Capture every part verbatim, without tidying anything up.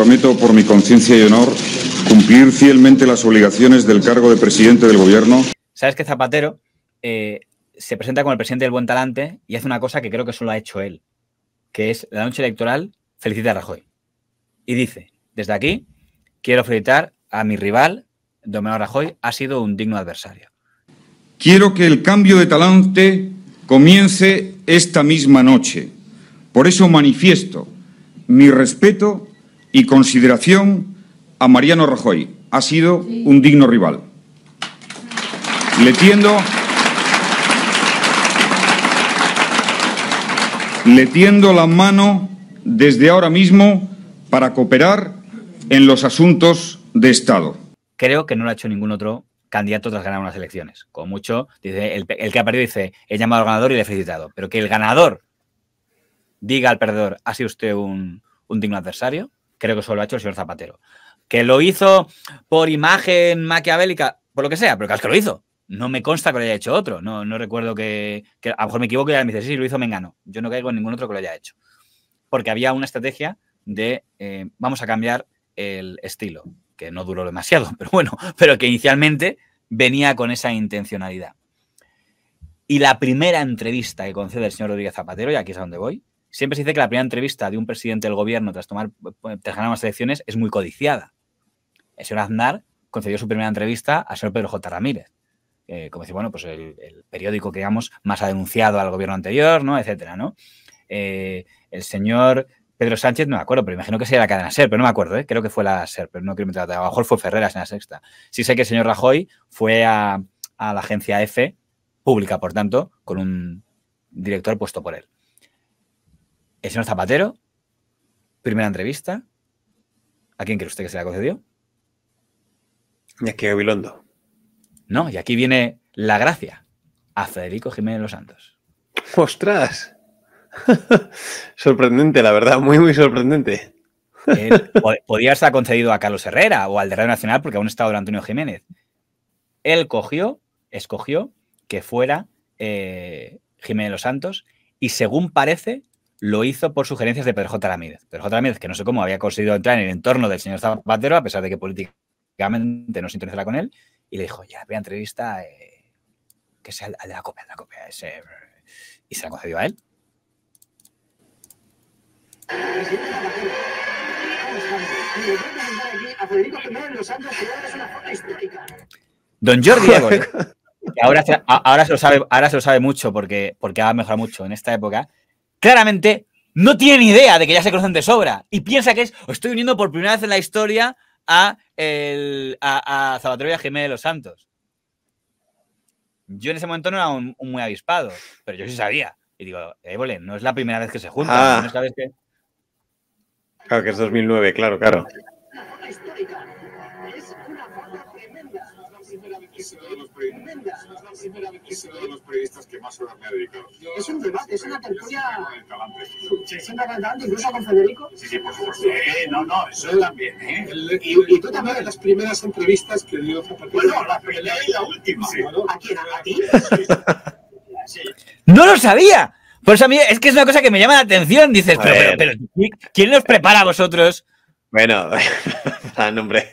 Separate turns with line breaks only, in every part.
comprometo por mi conciencia y honor cumplir fielmente las obligaciones del cargo de presidente del Gobierno.
Sabes que Zapatero eh, se presenta como el presidente del buen talante y hace una cosa que creo que solo ha hecho él, que es la noche electoral felicita a Rajoy. Y dice, desde aquí quiero felicitar a mi rival, don Mariano Rajoy, ha sido un digno adversario.
Quiero que el cambio de talante comience esta misma noche. Por eso manifiesto mi respeto y consideración a Mariano Rajoy. Ha sido un digno rival. Le tiendo, le tiendo la mano desde ahora mismo para cooperar en los asuntos de Estado.
Creo que no lo ha hecho ningún otro candidato tras ganar unas elecciones. Como mucho, dice, el, el que ha perdido dice, he llamado al ganador y le he felicitado. Pero que el ganador diga al perdedor, ha sido usted un, un digno adversario, creo que solo lo ha hecho el señor Zapatero. Que lo hizo por imagen maquiavélica, por lo que sea, pero claro, es que lo hizo. No me consta que lo haya hecho otro. No, no recuerdo que, que... A lo mejor me equivoco y me dice, sí, sí, lo hizo Mengano. Yo no caigo en ningún otro que lo haya hecho. Porque había una estrategia de eh, vamos a cambiar el estilo, que no duró demasiado, pero bueno, pero que inicialmente venía con esa intencionalidad. Y la primera entrevista que concede el señor Rodríguez Zapatero, y aquí es a donde voy, siempre se dice que la primera entrevista de un presidente del gobierno tras tomar tras ganar unas elecciones es muy codiciada. El señor Aznar concedió su primera entrevista al señor Pedro J. Ramírez. Eh, como decir, bueno, pues el, el periódico que, digamos, más ha denunciado al gobierno anterior, ¿no? Etcétera, ¿no? Eh, el señor Pedro Sánchez, no me acuerdo, pero imagino que sería la cadena SER, pero no me acuerdo, ¿eh? Creo que fue la SER, pero no quiero meter, a lo mejor fue Ferreras en la Sexta. Sí sé que el señor Rajoy fue a, a la agencia EFE, pública, por tanto, con un director puesto por él. El señor Zapatero, primera entrevista, ¿a quién cree usted que se la concedió?
Iñaki Gabilondo.
No, y aquí viene la gracia, a Federico Jiménez Los Santos.
¡Ostras! Sorprendente, la verdad, muy, muy sorprendente.
Él, podía haberse concedido a Carlos Herrera o al de Radio Nacional porque aún estaba don Antonio Jiménez. Él cogió, escogió que fuera eh, Jiménez Los Santos y, según parece, lo hizo por sugerencias de Pedro J. Ramírez. Pedro J. Ramírez, que no sé cómo había conseguido entrar en el entorno del señor Zapatero, a pesar de que políticamente no se interesara con él, y le dijo, ya, primera entrevista, eh, que sea el de la copia, de la copia, ese, y se la concedió a él. Don Jordi Évole, que ahora se, ahora, se lo sabe, ahora se lo sabe mucho porque, porque ha mejorado mucho en esta época, claramente no tiene ni idea de que ya se conocen de sobra y piensa que es, os estoy uniendo por primera vez en la historia a, el, a, a Zapatero y a Jiménez Los Santos. Yo en ese momento no era un, un muy avispado, pero yo sí sabía. Y digo, Évole, no es la primera vez que se juntan.
Ah.
¿No sabes qué?
Claro que es dos mil nueve, claro, claro.
Es un debate, es una tertulia. ¿Se sienta cantando incluso con Federico?
Sí, sí, por supuesto. Eh, no, no, eso también, ¿eh?
Y, y tú también en las primeras entrevistas que dio Zapatero.
Bueno, la primera y la última.
Sí. ¿A quién? ¿A ti?
Sí.
¡No lo sabía! Por eso a mí es que es una cosa que me llama la atención. Dices, pero, pero, pero, ¿quién nos prepara a vosotros?
Bueno, nombre.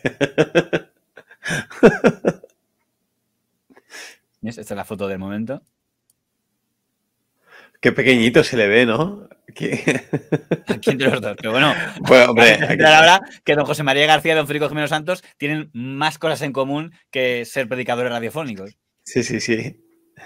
Esta es la foto del momento.
Qué pequeñito se le ve, ¿no? ¿Qué?
Aquí entre los dos. Pero bueno,
bueno hombre,
aquí... ahora que don José María García y don Federico Jiménez Santos tienen más cosas en común que ser predicadores radiofónicos.
Sí, sí, sí.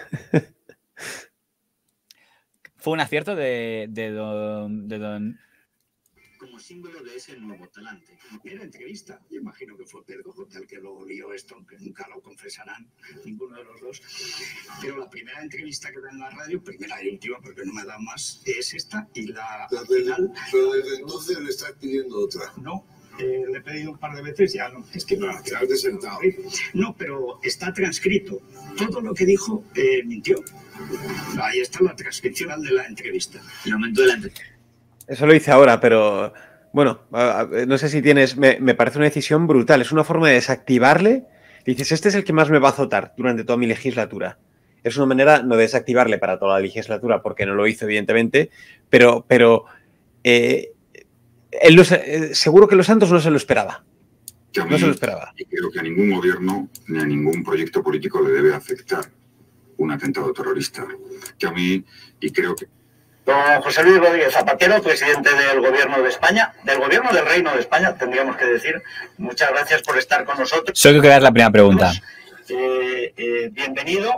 Fue un acierto de, de, don, de don...
Como símbolo de ese nuevo talante. Era entrevista. Yo imagino que fue Pedro J. el que lo lió esto, aunque nunca lo confesarán, ninguno de los dos. Pero la primera entrevista que da en la radio, primera y última, porque no me da más, es esta. Y la,
la final... Pero desde entonces le estás pidiendo otra.
No. Eh, le he pedido un par de veces, ya no. Es que no.
Ah, quedarte sentado.
No, pero está transcrito. Todo lo que dijo eh, mintió. Ahí está la transcripción de la entrevista. El momento de la entrevista.
Eso lo hice ahora, pero bueno, no sé si tienes... Me, me parece una decisión brutal. Es una forma de desactivarle. Dices, este es el que más me va a azotar durante toda mi legislatura. Es una manera no de desactivarle para toda la legislatura, porque no lo hizo, evidentemente, pero, pero eh, él no se, seguro que Los Santos no se lo esperaba.
Que a mí,
no se lo esperaba.
Y creo que a ningún gobierno ni a ningún proyecto político le debe afectar un atentado terrorista. Que a mí, y creo que...
Don José Luis Rodríguez Zapatero, presidente del Gobierno de España, del Gobierno del Reino de España, tendríamos que decir. Muchas gracias por estar con nosotros.
Solo que es la primera pregunta.
Eh, eh, bienvenido.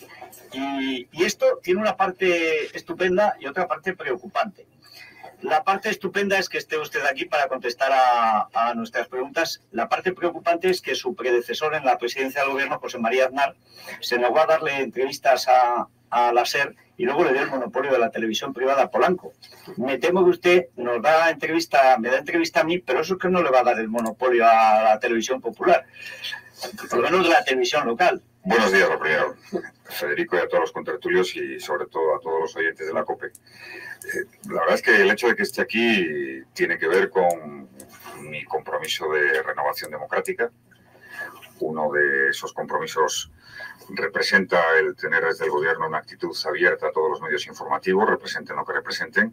Y, y esto tiene una parte estupenda y otra parte preocupante. La parte estupenda es que esté usted aquí para contestar a, a nuestras preguntas. La parte preocupante es que su predecesor en la presidencia del gobierno, José María Aznar, se negó a darle entrevistas a, a la SER y luego le dio el monopolio de la televisión privada a Polanco. Me temo que usted nos da entrevista, me da entrevista a mí, pero eso es que no le va a dar el monopolio a la televisión popular, por lo menos de la televisión local.
Buenos días, lo primero, Federico, y a todos los contertulios y sobre todo a todos los oyentes de la COPE. Eh, la verdad es que el hecho de que esté aquí tiene que ver con mi compromiso de renovación democrática. Uno de esos compromisos representa el tener desde el gobierno una actitud abierta a todos los medios informativos, representen lo que representen,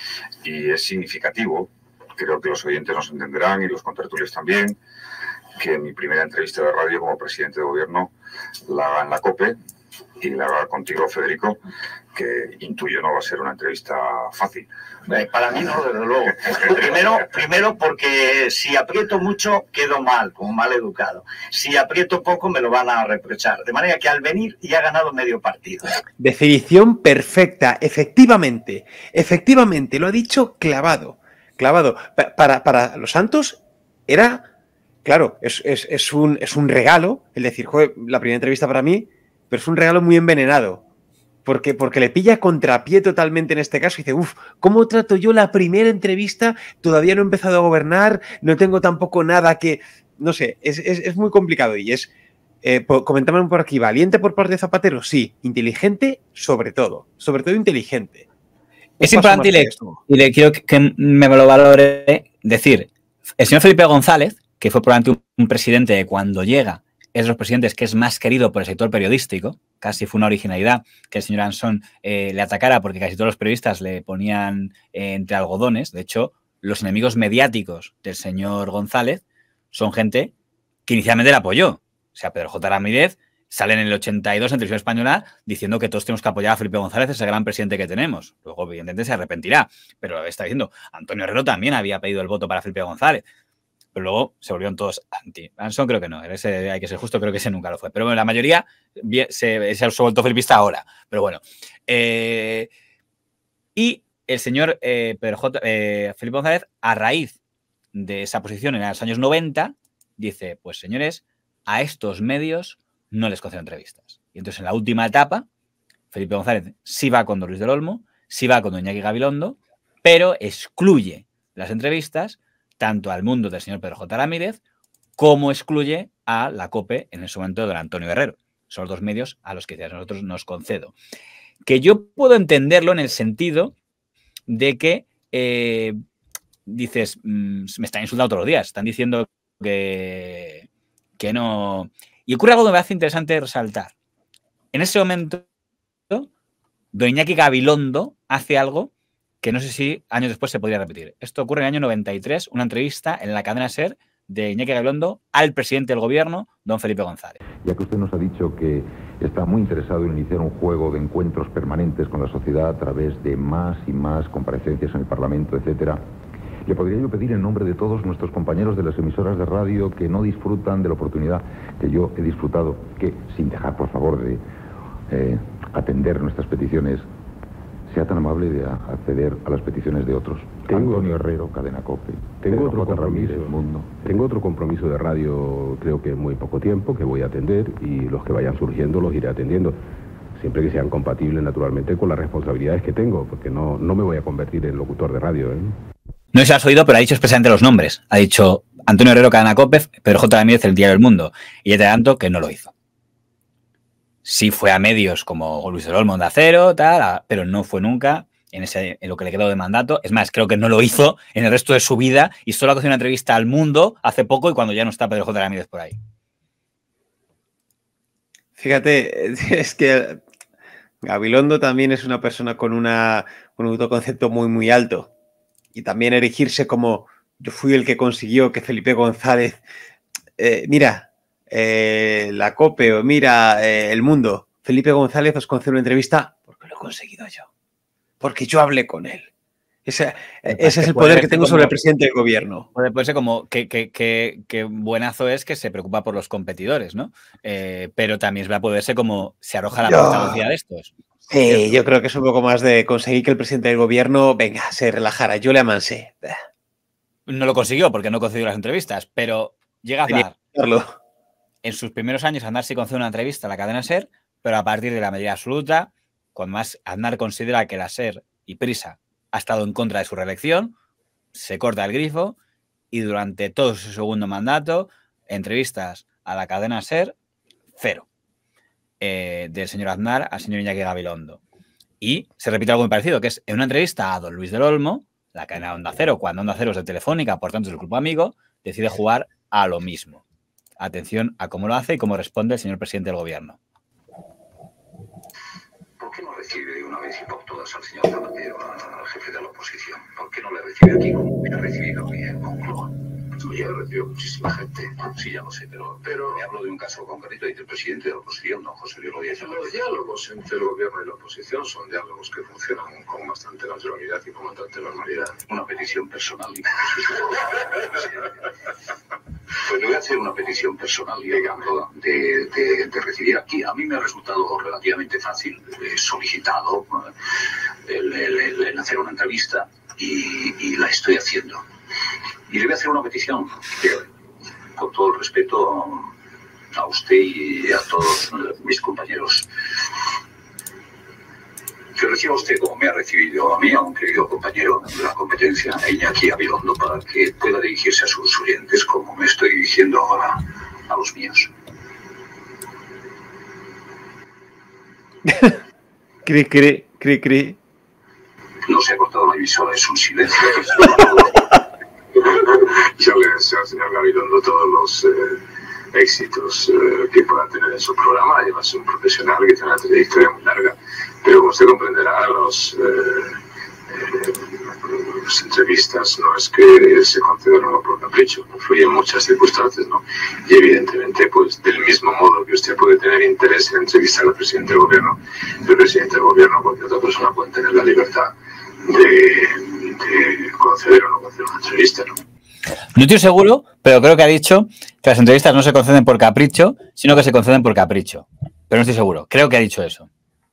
y es significativo, creo que los oyentes nos entenderán y los contertulios también, que mi primera entrevista de radio como presidente de gobierno la haga en la COPE y la haga contigo, Federico, que intuyo no va a ser una entrevista fácil.
Para mí no, desde luego. Primero, primero porque si aprieto mucho quedo mal, como mal educado. Si aprieto poco me lo van a reprochar. De manera que al venir ya ha ganado medio partido.
Definición perfecta, efectivamente, efectivamente, lo ha dicho clavado, clavado. Para, para Los Santos era... Claro, es, es, es, un, es un regalo, el decir, joder, la primera entrevista para mí, pero es un regalo muy envenenado, porque, porque le pilla contrapié totalmente en este caso y dice, uff, ¿cómo trato yo la primera entrevista? Todavía no he empezado a gobernar, no tengo tampoco nada que... No sé, es, es, es muy complicado y es... Eh, comentaban por aquí, ¿valiente por parte de Zapatero? Sí, inteligente sobre todo, sobre todo inteligente.
Es importante y le, y le quiero que, que me lo valore decir, el señor Felipe González, que fue probablemente un, un presidente de cuando llega, es de los presidentes que es más querido por el sector periodístico, casi fue una originalidad que el señor Ansón eh, le atacara porque casi todos los periodistas le ponían eh, entre algodones. De hecho, los enemigos mediáticos del señor González son gente que inicialmente le apoyó. O sea, Pedro J. Ramírez sale en el ochenta y dos en Televisión Española diciendo que todos tenemos que apoyar a Felipe González, ese gran presidente que tenemos. Luego, evidentemente, se arrepentirá. Pero está diciendo, Antonio Herrero también había pedido el voto para Felipe González. Pero luego se volvieron todos anti. Ansón creo que no, ese, hay que ser justo, creo que ese nunca lo fue. Pero bueno, la mayoría se, se ha vuelto felipista ahora. Pero bueno. Eh, y el señor eh, Pedro J, eh, Felipe González, a raíz de esa posición en los años noventa, dice, pues señores, a estos medios no les concedo entrevistas. Y entonces en la última etapa, Felipe González sí va con don Luis del Olmo, sí va con don Iñaki Gabilondo, pero excluye las entrevistas tanto al Mundo del señor Pedro J. Ramírez como excluye a la COPE en ese momento de don Antonio Herrero. Son los dos medios a los que nosotros nos concedo. Que yo puedo entenderlo en el sentido de que eh, dices, mmm, me están insultando todos los días, están diciendo que, que no... Y ocurre algo que me hace interesante resaltar. En ese momento, don Iñaki Gabilondo hace algo que no sé si años después se podría repetir. Esto ocurre en el año noventa y tres, una entrevista en la cadena SER de Iñaki Gabilondo al presidente del gobierno, don Felipe González.
Ya que usted nos ha dicho que está muy interesado en iniciar un juego de encuentros permanentes con la sociedad a través de más y más comparecencias en el Parlamento, etcétera, le podría yo pedir en nombre de todos nuestros compañeros de las emisoras de radio que no disfrutan de la oportunidad que yo he disfrutado, que sin dejar, por favor, de eh, atender nuestras peticiones, sea tan amable de acceder a las peticiones de otros. Tengo, Antonio Herrero, Cadena COPE.
Tengo otro compromiso, Ramírez, Mundo. Tengo otro compromiso de radio, creo que en muy poco tiempo, que voy a atender, y los que vayan surgiendo los iré atendiendo, siempre que sean compatibles, naturalmente, con las responsabilidades que tengo, porque no, no me voy a convertir en locutor de radio, ¿eh?
No se has oído, pero ha dicho expresamente los nombres. Ha dicho Antonio Herrero, Cadena COPE, Pedro J. Ramírez, El Diario del Mundo. Y ya te adelanto que no lo hizo. Sí fue a medios como Luis del Olmo, Onda Cero, tal, pero no fue nunca en, ese, en lo que le quedó de mandato. Es más, creo que no lo hizo en el resto de su vida y solo ha hecho una entrevista al Mundo hace poco y cuando ya no está Pedro J. Ramírez por ahí.
Fíjate, es que Gabilondo también es una persona con, una, con un autoconcepto muy, muy alto. y también erigirse como yo fui el que consiguió que Felipe González, eh, mira, eh, la COPE o mira, eh, El Mundo, Felipe González os concede una entrevista porque lo he conseguido yo, porque yo hablé con él. Ese, ese es el poder que tengo como, sobre el presidente del gobierno.
Puede, puede ser como que, que, que, que buenazo es que se preocupa por los competidores, ¿no? Eh, pero también va a poder ser como se arroja la portavocía de estos.
Sí, yo creo que es un poco más de conseguir que el presidente del gobierno, venga, se relajara. Yo le amansé.
No lo consiguió porque no concedió las entrevistas, pero llega a Aznar. En sus primeros años, Aznar sí concede una entrevista a la cadena SER, pero a partir de la mayoría absoluta, cuando más Aznar considera que la SER y Prisa ha estado en contra de su reelección, se corta el grifo y durante todo su segundo mandato, entrevistas a la cadena SER, cero. Eh, del señor Aznar al señor Iñaki Gabilondo. Y se repite algo muy parecido, que es en una entrevista a don Luis del Olmo, la cadena Onda Cero, cuando Onda Cero es de Telefónica, por tanto es el grupo amigo, decide jugar a lo mismo. Atención a cómo lo hace y cómo responde el señor presidente del gobierno.
¿Por qué no recibe de una vez y por todas al señor Zapatero, al jefe de la oposición? ¿Por qué no le recibe aquí como me ha recibido en Moncloa? Yo he recibido muchísima gente, sí, ya lo sé, pero, pero me hablo de un caso concreto y del presidente de la oposición, don José Luis Rodríguez.
Los diálogos entre el gobierno y la oposición son diálogos que funcionan con bastante naturalidad y con bastante normalidad.
Una petición personal. Pues le voy a hacer una petición personal, digamos, de, de, de recibir aquí. A mí me ha resultado relativamente fácil, he solicitado el, el, el, el hacer una entrevista y, y la estoy haciendo. Y le voy a hacer una petición, que, con todo el respeto a usted y a todos mis compañeros, que reciba usted como me ha recibido a mí, a un querido compañero de la competencia, a Iñaki Gabilondo, para que pueda dirigirse a sus oyentes como me estoy dirigiendo ahora a los míos.
Cri, cri, cri, cri.
No se ha cortado la emisora, es un silencio.
Yo le deseo al señor Gabilondo todos los eh, éxitos eh, que pueda tener en su programa. Además, es un profesional que tiene una trayectoria muy larga. Pero como usted comprenderá, los, eh, eh, las entrevistas no es que se concedan uno por capricho, influyen muchas circunstancias, ¿no? Y evidentemente, pues del mismo modo que usted puede tener interés en entrevistar al presidente del gobierno, el presidente del gobierno, cualquier otra persona puede tener la libertad de, de conceder o no conceder una entrevista, ¿no?
No estoy seguro, pero creo que ha dicho que las entrevistas no se conceden por capricho, sino que se conceden por capricho. Pero no estoy seguro. Creo que ha dicho eso.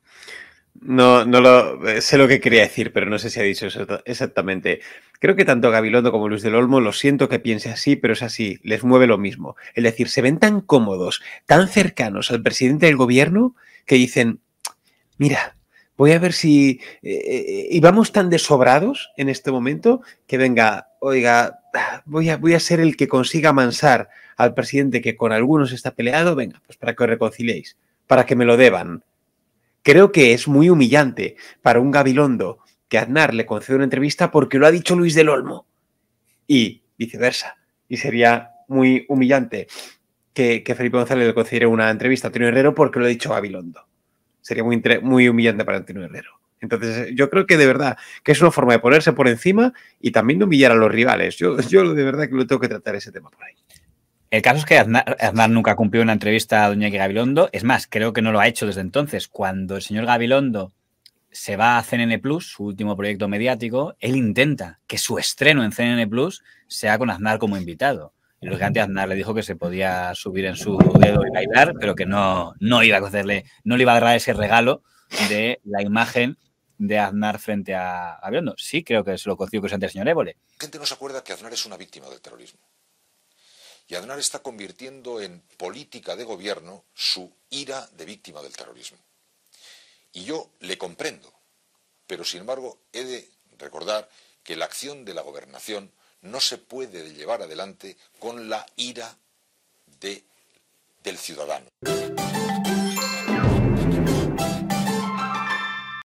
No, no lo sé lo que quería decir, pero no sé si ha dicho eso exactamente. Creo que tanto Gabilondo como Luis del Olmo, lo siento que piense así, pero es así, les mueve lo mismo. Es decir, se ven tan cómodos, tan cercanos al presidente del gobierno, que dicen, mira, voy a ver si... Eh, y vamos tan desobrados en este momento que venga, oiga, voy a, voy a ser el que consiga amansar al presidente que con algunos está peleado, venga, pues para que os reconciliéis, para que me lo deban. Creo que es muy humillante para un Gabilondo que Aznar le concede una entrevista porque lo ha dicho Luis del Olmo y viceversa. Y sería muy humillante que, que Felipe González le concediera una entrevista a Antonio Herrero porque lo ha dicho Gabilondo. Sería muy, muy humillante para Antonio Herrero. Entonces, yo creo que de verdad que es una forma de ponerse por encima y también de humillar a los rivales. Yo, yo de verdad que lo tengo que tratar ese tema por ahí.
El caso es que Aznar, Aznar nunca cumplió una entrevista a doña Iñaki Gabilondo. Es más, creo que no lo ha hecho desde entonces. Cuando el señor Gabilondo se va a C N N Plus, su último proyecto mediático, él intenta que su estreno en C N N Plus sea con Aznar como invitado. Y lógicamente Aznar le dijo que se podía subir en su dedo y bailar, pero que no, no iba a concederle, no le iba a dar ese regalo de la imagen de Aznar frente a Gabilondo. Sí, creo que se lo concedió el señor Évole.
La gente no se acuerda que Aznar es una víctima del terrorismo. Y Aznar está convirtiendo en política de gobierno su ira de víctima del terrorismo. Y yo le comprendo, pero sin embargo he de recordar que la acción de la gobernación no se puede llevar adelante con la ira de, del ciudadano.